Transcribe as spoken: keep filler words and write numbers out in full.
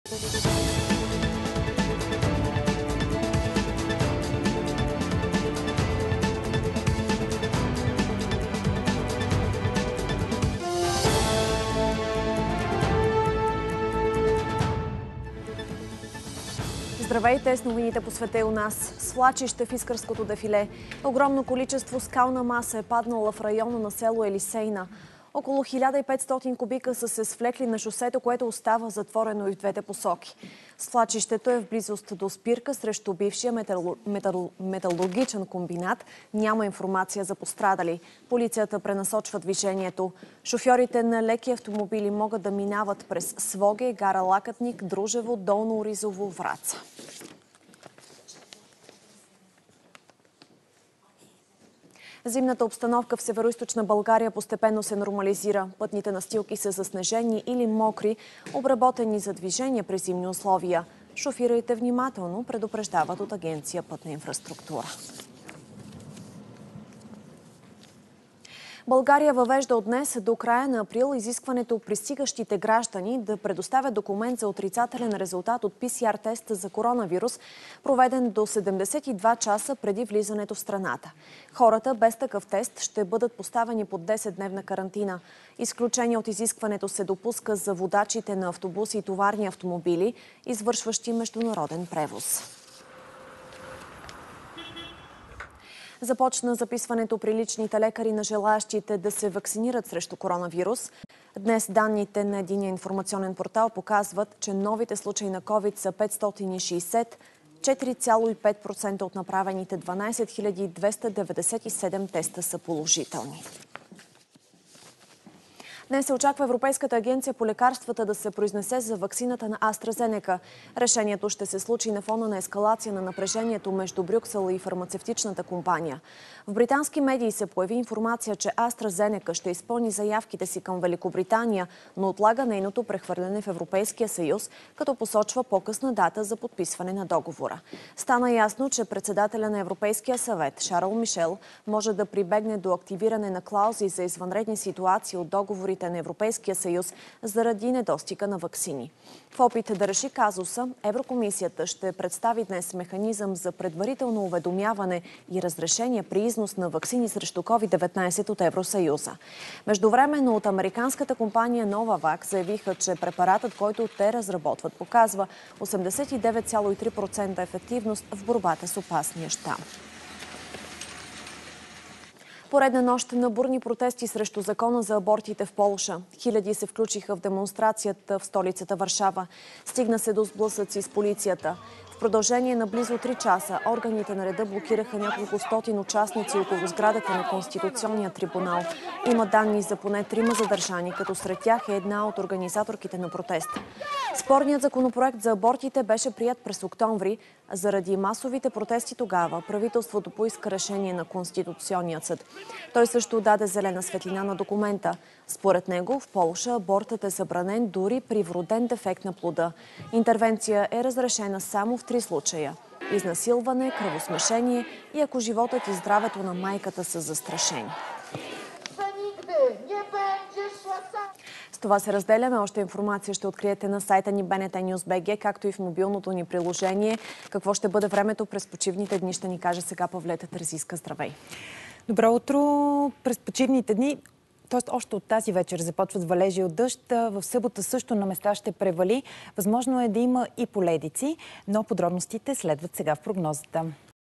Здравейте, с новините по света и у нас. Свлачище в Искърското дефиле. Огромно количество скална маса е паднала в района на село Елисейна. Около хиляда и петстотин кубика са се свлекли на шосето, което остава затворено и в двете посоки. Свлачището е в близост до спирка срещу бившия метал... Метал... металургичен комбинат. Няма информация за пострадали. Полицията пренасочва движението. Шофьорите на леки автомобили могат да минават през Своге, гара Лакътник, Дружево, Долно Оризово, Враца. Зимната обстановка в североизточна България постепенно се нормализира. Пътните настилки са заснежени или мокри, обработени за движение при зимни условия. Шофирайте внимателно, предупреждават от Агенция Пътна инфраструктура. България въвежда от днес до края на април изискването пристигащите граждани да предоставят документ за отрицателен резултат от пи си ар тест за коронавирус, проведен до седемдесет и два часа преди влизането в страната. Хората без такъв тест ще бъдат поставени под десетдневна карантина. Изключение от изискването се допуска за водачите на автобуси и товарни автомобили, извършващи международен превоз. Започна записването при личните лекари на желаящите да се вакцинират срещу коронавирус. Днес данните на единия информационен портал показват, че новите случаи на ковид са петстотин и шейсет, четири цяло и пет процента от направените дванадесет хиляди двеста деветдесет и седем теста са положителни. Днес се очаква Европейската агенция по лекарствата да се произнесе за ваксината на AstraZeneca. Решението ще се случи на фона на ескалация на напрежението между Брюксел и фармацевтичната компания. В британски медии се появи информация, че AstraZeneca ще изпълни заявките си към Великобритания, но отлага нейното прехвърляне в Европейския съюз, като посочва по-късна дата за подписване на договора. Стана ясно, че председателя на Европейския съвет Шарл Мишел може да прибегне до активиране на клаузи за извънредни ситуации от договорите на Европейския съюз заради недостига на ваксини. В опит да реши казуса, Еврокомисията ще представи днес механизъм за предварително уведомяване и разрешение при износ на ваксини срещу ковид деветнадесет от Евросъюза. Междувременно от американската компания Novavax заявиха, че препаратът, който те разработват, показва осемдесет и девет цяло и три процента ефективност в борбата с опасния щам. Поредна нощ на бурни протести срещу закона за абортите в Полша. Хиляди се включиха в демонстрацията в столицата Варшава. Стигна се до сблъсъци с полицията. В продължение на близо три часа органите на реда блокираха няколко стотин участници около сградата на Конституционния трибунал. Има данни за поне трима задържани, като сред тях е една от организаторките на протеста. Спорният законопроект за абортите беше прият през октомври. Заради масовите протести тогава правителството поиска решение на Конституционния съд. Той също даде зелена светлина на документа. Според него в Полша абортът е забранен дори при вроден дефект на плода. Интервенция е разрешена само в три случая – изнасилване, кръвосмешение и ако животът и здравето на майката са застрашени. С това се разделяме. Още информация ще откриете на сайта ни би ен те Нюз точка би джи, както и в мобилното ни приложение. Какво ще бъде времето през почивните дни, ще ни каже сега Павлета Терзийска. Здравей! Добро утро! През почивните дни, т.е. още от тази вечер започват валежи от дъжд. В събота също на места ще превали. Възможно е да има и поледици, но подробностите следват сега в прогнозата.